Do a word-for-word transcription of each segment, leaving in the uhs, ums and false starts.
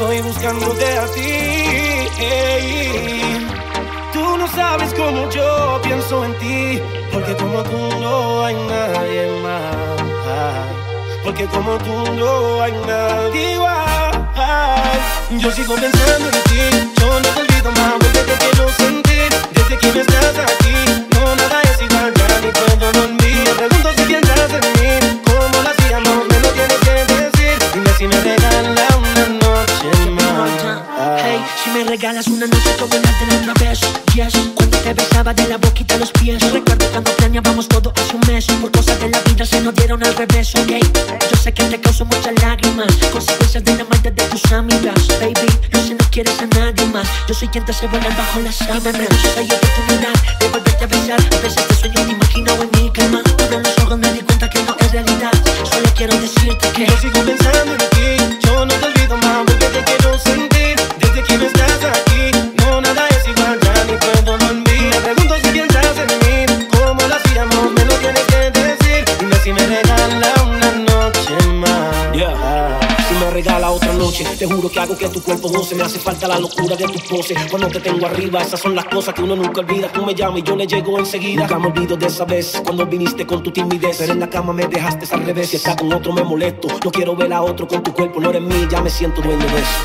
estoy buscándote a ti. Hey. Tú no sabes cómo yo pienso en ti, porque como tú no hay nadie más. Porque como tú no hay nadie igual. Yo sigo pensando en ti, yo no te olvido más, porque te quiero sentir. Desde que no estás aquí, no nada es igual, ya ni puedo dormir. Me pregunto si piensas en mí, cómo lo hacíamos, me lo tienes que decir. Dime si me regala una noche más. Hey, si me regalas una noche como la de la otra vez. Yes, cuando te besaba de la boquita a los pies. Recuerdo cuando planeábamos todo hace un mes. Por cosas de la vida se nos dieron al revés, ok. Yo sé que te causo muchas lágrimas, consecuencias de la maldad de tus amigas. Baby, no sé, no quieres a nadie más. Yo soy quien te hace volar bajo la sábana. Hay oportunidad de volverte a besar. A veces te sueño, te imagino en mi cama. Abro los ojos, me di cuenta que no es realidad. Solo quiero decirte que yo sigo pensando en ti, yo no te olvido más, porque te quiero sentir. Desde que no estás aquí, no nada es igual, ya ni puedo dormir. Me pregunto si piensas en mí, cómo lo hacíamos, me lo tienes que decir. Dime si me regala una noche más. Yeah. Si me regala otra noche, te juro que hago que tu cuerpo goce. Me hace falta la locura de tus poses. Cuando te tengo arriba, esas son las cosas que uno nunca olvida. Tú me llamas y yo le llego enseguida. Nunca me olvido de esa vez, cuando viniste con tu timidez. Pero en la cama me dejaste al revés. Si está con otro me molesto, no quiero ver a otro con tu cuerpo. No eres mío, ya me siento dueño de eso.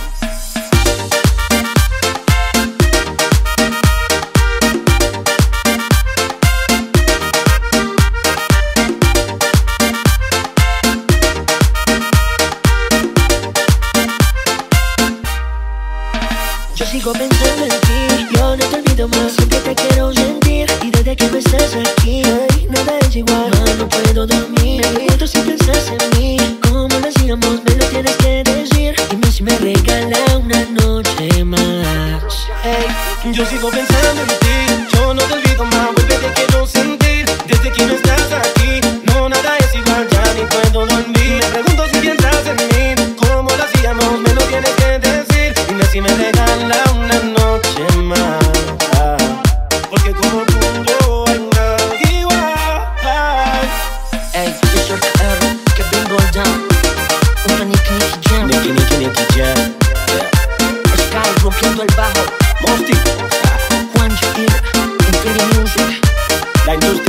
yo sigo pensando en ti. Yo no te olvido más, siempre te quiero sentir. Y desde que no estás aquí, ay, nada es igual, no, no puedo dormir. Me pregunto si piensas en mí, cómo lo hacíamos, me lo tienes que decir. Dime si me regala una noche más. Hey, yo sigo pensando en ti, yo no te olvido más, porque te quiero sentir. Desde que no estás aquí, no nada es igual, ya ni puedo dormir. Me pregunto si piensas en mí, cómo lo hacíamos, me lo tienes que decir. Dime si me regala una noche más, porque como tú no hay nadie igual. Ey, yo soy R, que vengo down. Una Nicky Nicky Jam, Nicky Nicky Nicky Jam, yeah. Sky rompiendo el bajo, Mosty, Juan Jair, Infinity Music, la industria.